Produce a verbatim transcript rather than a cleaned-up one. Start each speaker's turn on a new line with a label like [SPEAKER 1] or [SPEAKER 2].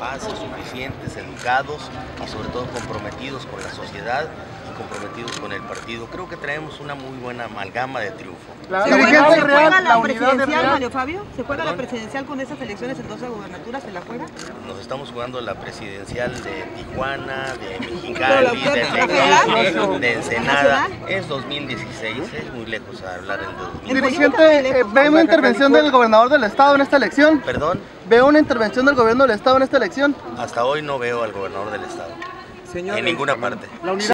[SPEAKER 1] capaces, suficientes, educados y sobre todo comprometidos con la sociedad y comprometidos con el partido. Creo que traemos una muy buena amalgama de triunfo.
[SPEAKER 2] La,
[SPEAKER 3] ¿Se
[SPEAKER 2] la
[SPEAKER 3] juega,
[SPEAKER 2] unidad
[SPEAKER 3] ¿se
[SPEAKER 2] real,
[SPEAKER 3] juega
[SPEAKER 2] la
[SPEAKER 3] la
[SPEAKER 2] unidad
[SPEAKER 3] presidencial,
[SPEAKER 2] real.
[SPEAKER 3] Mario Fabio? ¿Se juega
[SPEAKER 1] ¿Perdón?
[SPEAKER 3] la presidencial con esas elecciones en doce gubernaturas? ¿Se la juega?
[SPEAKER 1] Nos estamos jugando la presidencial de Tijuana, de
[SPEAKER 3] Pero
[SPEAKER 1] Mexicali,
[SPEAKER 3] la-
[SPEAKER 1] de
[SPEAKER 3] ¿la
[SPEAKER 1] Mexicali,
[SPEAKER 3] federal?
[SPEAKER 1] de Ensenada.
[SPEAKER 3] ¿Nacional?
[SPEAKER 1] Es dos mil dieciséis, es muy lejos a hablar en dos mil dieciséis.
[SPEAKER 2] Dirigente, eh, ¿ve una intervención del gobernador del estado en esta elección?
[SPEAKER 1] Perdón,
[SPEAKER 2] ¿Ve una intervención del gobierno del estado en esta elección?
[SPEAKER 1] hasta hoy no veo al gobernador del estado.
[SPEAKER 4] Señor,
[SPEAKER 1] En ninguna parte.
[SPEAKER 2] La unidad